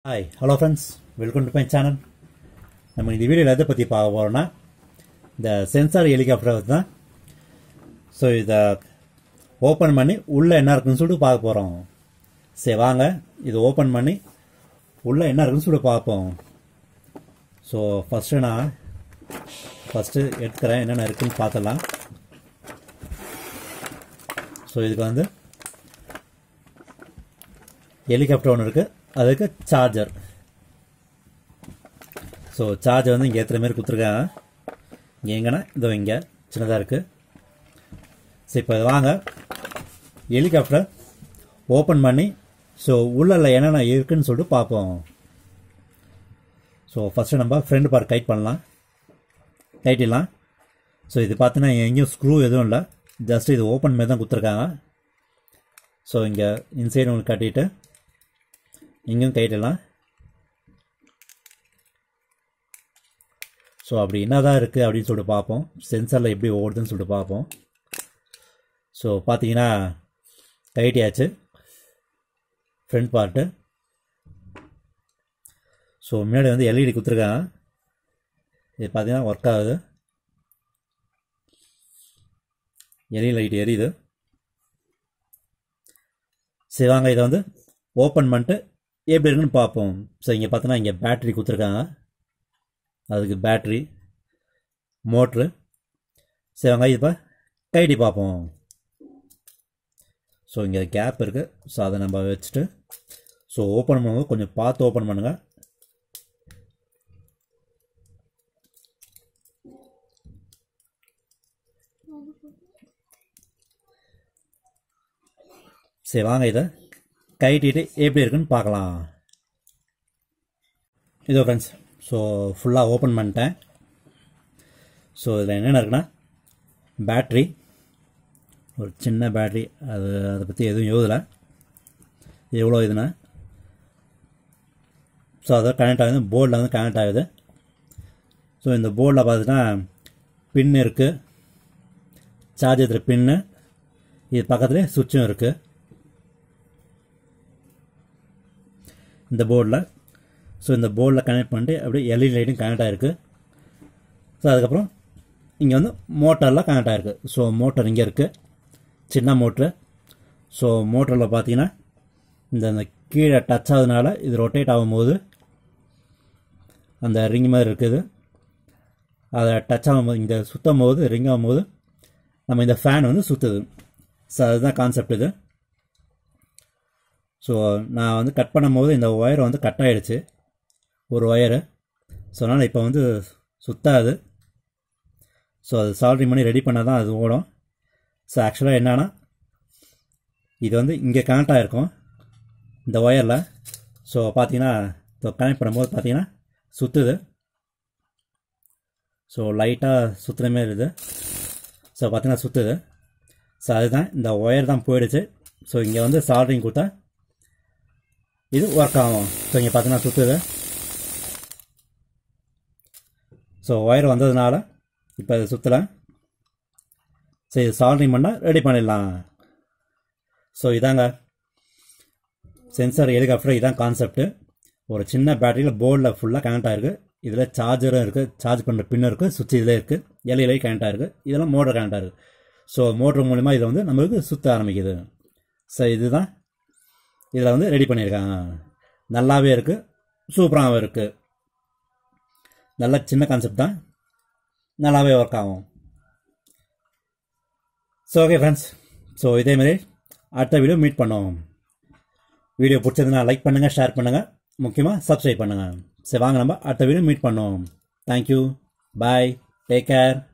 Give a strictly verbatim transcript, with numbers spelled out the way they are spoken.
Hi, hello friends, welcome to my channel. நம்ம இந்த வீடியோல எதை பத்தி பார்க்க போறோம்னா இந்த சென்சார் ஹெலிகாப்டர் தான். சோ இத ஓபன் பண்ணி உள்ள என்ன இருக்குன்னு சொல்லிட்டு பார்க்க போறோம். சரி வாங்க இது ஓபன் பண்ணி உள்ள என்ன இருக்குன்னு சொல்லிட்டு பார்ப்போம். சோ ஃபர்ஸ்ட் நான் ஃபர்ஸ்ட் எடுத்துறேன் என்னென்ன இருக்குன்னு பார்த்தலாம். சோ இதுக்கு வந்து ஹெலிகாப்டர் ஒன்று இருக்கு, அதுக்கு சார்ஜர். ஸோ சார்ஜர் வந்து இங்கே ஏற்றுற மாதிரி கொடுத்துருக்காங்க. இங்கே எங்கன்னா இதோ இங்கே சின்னதாக இருக்குது. ஸோ இப்போ வாங்க ஹெலிகாப்டர் ஓப்பன் பண்ணி ஸோ உள்ள என்னென்ன இருக்குன்னு சொல்லிட்டு பார்ப்போம். ஸோ ஃபஸ்ட்டு நம்ம ஃப்ரண்ட் பார்ட் டைட் பண்ணலாம், டைட்டிடலாம். ஸோ இது பார்த்தீங்கன்னா எங்கேயும் ஸ்க்ரூ எதுவும் இல்லை, ஜஸ்ட் இது ஓப்பன் மாதிரி தான் கொடுத்துருக்காங்க. ஸோ இங்கே இன்சைடு உங்களுக்கு கட்டிட்டு இங்கேயும் டைட்டிடலாம். ஸோ அப்படி என்ன தான் இருக்குது அப்படின்னு சொல்லிட்டு பார்ப்போம், சென்சாரில் எப்படி ஓடுதுன்னு சொல்லிட்டு பார்ப்போம். ஸோ பார்த்தீங்கன்னா டைட்டியாச்சு ஃப்ரண்ட் பார்ட்டு. ஸோ முன்னாடி வந்து எல்இடி கொடுத்துருக்காங்க, இது பார்த்தீங்கன்னா ஒர்க் ஆகுது, எல்இடி லைட் எரியுது. சரி வாங்க இதை வந்து ஓப்பன் பண்ணிட்டு எப்படி இருக்குன்னு பார்ப்போம். ஸோ இங்கே பார்த்தோன்னா இங்கே பேட்ரி கொடுத்துருக்காங்க, அதுக்கு பேட்ரி மோட்ரு. சரி வாங்க இப்போ கைட்டி பார்ப்போம். ஸோ இங்கே கேப் இருக்குது, ஸோ அதை நம்ம வச்சுட்டு ஸோ ஓப்பன் பண்ணும்போது கொஞ்சம் பார்த்து ஓப்பன் பண்ணுங்கள். சரி வாங்க இதை கைட்டிட்டு எப்படி இருக்குன்னு பார்க்கலாம். இதோ ஃப்ரெண்ட்ஸ் ஸோ ஃபுல்லாக ஓப்பன் பண்ணிட்டேன். ஸோ இதில் என்னென்ன இருக்குன்னா பேட்ரி, ஒரு சின்ன பேட்ரி, அது அதை பற்றி எதுவும் எழுதலை எவ்வளோ இதுன்னா. ஸோ அதை கனெக்ட் ஆகுது, போர்டில் வந்து கனெக்ட் ஆகுது. ஸோ இந்த போர்டில் பார்த்துட்டா பின் இருக்குது, சார்ஜ் ஏற்றுற பின்னு, இது பக்கத்துலேயே சுவிட்சும் இருக்குது இந்த போர்டில். ஸோ இந்த போர்டில் கனெக்ட் பண்ணிட்டு அப்படியே எல்இடி லைட்டும் கனெக்ட் ஆகிருக்கு. ஸோ அதுக்கப்புறம் இங்கே வந்து மோட்டர்லாம் கனெக்ட் ஆகிருக்கு. ஸோ மோட்டர் இங்கே இருக்குது, சின்ன மோட்ரு. ஸோ மோட்டரில் பார்த்தீங்கன்னா இந்த இந்த கீழே டச் ஆகுதுனால இது ரொட்டேட் ஆகும்போது அந்த ரிங் மாதிரி இருக்குது, அதை டச் ஆகும்போது இங்கே சுற்றும் போது ரிங் ஆகும்போது நம்ம இந்த ஃபேன் வந்து சுற்றுது. ஸோ அதுதான் கான்செப்ட் இது. ஸோ நான் வந்து கட் பண்ணும்போது இந்த ஒயர் வந்து கட் ஆகிடுச்சு, ஒரு ஒயரு. ஸோ அதனால் இப்போ வந்து சுத்தாது. ஸோ அது சால்ட்ரிங் பண்ணி ரெடி பண்ணால் தான் அது ஓடும். ஸோ ஆக்சுவலாக என்னன்னா இது வந்து இங்கே கனெக்ட் ஆகிருக்கும் இந்த ஒயரில். ஸோ பார்த்தீங்கன்னா இப்போ கனெக்ட் பண்ணும்போது பார்த்தீங்கன்னா சுற்றுது. ஸோ லைட்டாக சுற்றுற மாரி இருக்குது. ஸோ பார்த்தீங்கன்னா சுற்றுது. ஸோ அதுதான் இந்த ஒயர் தான் போயிடுச்சு. ஸோ இங்கே வந்து சால்ட்ரிங் கொடுத்தா இது ஒர்க் ஆகும். ஸோ இங்கே பார்த்தீங்கன்னா சுற்றுது. ஸோ ஒயர் வந்ததுனால இப்போ இது சுற்றலை. சரி சால்ட்ரிங் பண்ணால் ரெடி பண்ணிடலாம். ஸோ இதாங்க சென்சார் ஹெலிகாப்டர், இதான் கான்செப்ட்டு. ஒரு சின்ன பேட்டரியில் போர்டில் ஃபுல்லாக கனெக்ட் ஆகிருக்கு. இதில் சார்ஜரும் இருக்குது, சார்ஜ் பண்ணுற பின்னும் இருக்குது, சுவிட்ச் இதில் இருக்குது, எல்இடி கனெக்ட் ஆகிருக்கு, இதெல்லாம் மோட்டர் கனெக்ட் ஆகிருக்கு. ஸோ மோட்டர் மூலிமா இதை வந்து நம்மளுக்கு சுற்ற ஆரம்பிக்குது. ஸோ இதுதான் இதில் வந்து ரெடி பண்ணியிருக்காங்க. நல்லாவே இருக்குது, சூப்பராகவும் இருக்குது. நல்ல சின்ன கான்செப்ட் தான், நல்லாவே ஒர்க் ஆகும். ஸோ ஓகே ஃப்ரெண்ட்ஸ், ஸோ இதேமாரி அடுத்த வீடியோ மீட் பண்ணுவோம். வீடியோ பிடிச்சதுன்னா லைக் பண்ணுங்கள், ஷேர் பண்ணுங்கள், முக்கியமாக சப்ஸ்கிரைப் பண்ணுங்கள். சரி வாங்க நம்ம அடுத்த வீடியோ மீட் பண்ணுவோம். Thank you, bye, take care.